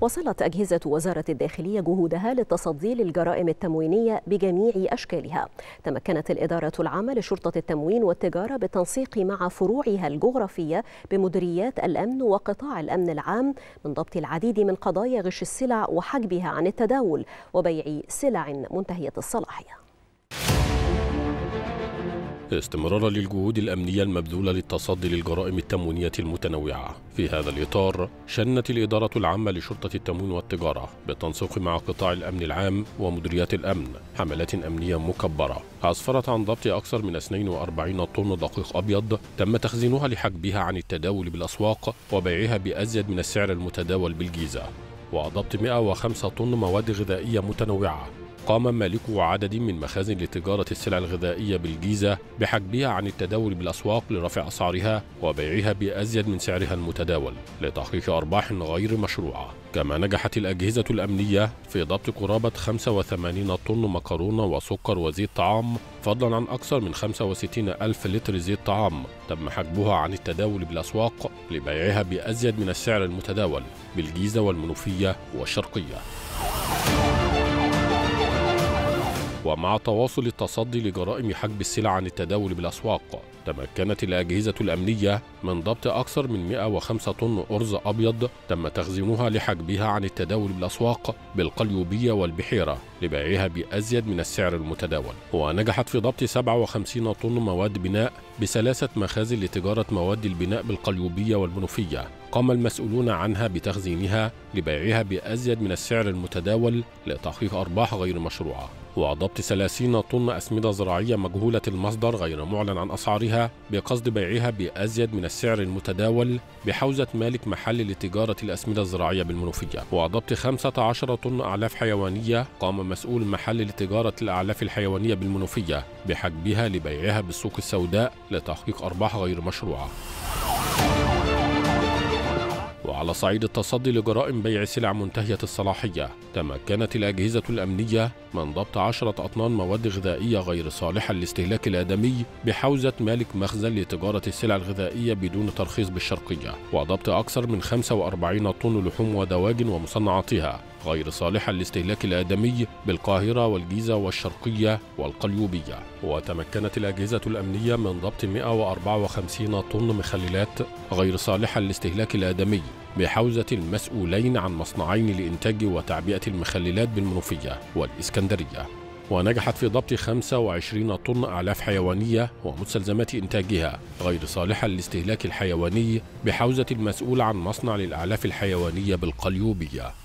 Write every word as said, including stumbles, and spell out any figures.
واصلت أجهزة وزارة الداخلية جهودها للتصدي للجرائم التموينية بجميع أشكالها. تمكنت الإدارة العامة لشرطة التموين والتجارة بالتنسيق مع فروعها الجغرافية بمديريات الأمن وقطاع الأمن العام من ضبط العديد من قضايا غش السلع وحجبها عن التداول وبيع سلع منتهية الصلاحية. استمرارا للجهود الأمنية المبذولة للتصدي للجرائم التموينية المتنوعة، في هذا الإطار شنت الإدارة العامة لشرطة التموين والتجارة بالتنسيق مع قطاع الأمن العام ومديريات الأمن حملات أمنية مكبرة أسفرت عن ضبط أكثر من اثنين وأربعين طن دقيق أبيض تم تخزينها لحجبها عن التداول بالأسواق وبيعها بأزيد من السعر المتداول بالجيزة، وضبط مئة وخمسة طن مواد غذائية متنوعة قام مالكو عدد من مخازن لتجارة السلع الغذائية بالجيزة بحجبها عن التداول بالأسواق لرفع أسعارها وبيعها بأزيد من سعرها المتداول لتحقيق أرباح غير مشروعة. كما نجحت الأجهزة الأمنية في ضبط قرابة خمسة وثمانين طن مكرونة وسكر وزيت طعام، فضلا عن أكثر من خمسة وستين ألف لتر زيت طعام تم حجبها عن التداول بالأسواق لبيعها بأزيد من السعر المتداول بالجيزة والمنوفية والشرقية. ومع تواصل التصدي لجرائم حجب السلع عن التداول بالأسواق، تمكنت الأجهزة الأمنية من ضبط أكثر من مئة وخمسة طن أرز أبيض تم تخزينها لحجبها عن التداول بالأسواق بالقليوبية والبحيرة لبيعها بأزيد من السعر المتداول. ونجحت في ضبط سبعة وخمسين طن مواد بناء بثلاثة مخازن لتجارة مواد البناء بالقليوبية والمنوفية، قام المسؤولون عنها بتخزينها لبيعها بأزيد من السعر المتداول لتحقيق أرباح غير مشروعة. وضبط ثلاثين طن أسمدة زراعية مجهولة المصدر غير معلن عن أسعارها بقصد بيعها بأزيد من السعر المتداول بحوزة مالك محل لتجارة الأسمدة الزراعية بالمنوفية. وضبط خمسة عشر طن أعلاف حيوانية قام مسؤول محل لتجارة الأعلاف الحيوانية بالمنوفية بحجبها لبيعها بالسوق السوداء لتحقيق أرباح غير مشروعة. وعلى صعيد التصدي لجرائم بيع سلع منتهية الصلاحية، تمكنت الأجهزة الأمنية من ضبط عشرة أطنان مواد غذائية غير صالحة للاستهلاك الآدمي بحوزة مالك مخزن لتجارة السلع الغذائية بدون ترخيص بالشرقية، وضبط أكثر من خمسة وأربعين طن لحوم ودواجن ومصنعاتها غير صالحة للاستهلاك الآدمي بالقاهرة والجيزة والشرقية والقليوبية. وتمكنت الأجهزة الأمنية من ضبط مئة وأربعة وخمسين طن مخللات غير صالحة للاستهلاك الآدمي بحوزة المسؤولين عن مصنعين لإنتاج وتعبئة المخللات بالمنوفية والإسكندرية. ونجحت في ضبط خمسة وعشرين طن أعلاف حيوانية ومستلزمات إنتاجها غير صالحة للاستهلاك الحيواني بحوزة المسؤول عن مصنع للأعلاف الحيوانية بالقليوبية.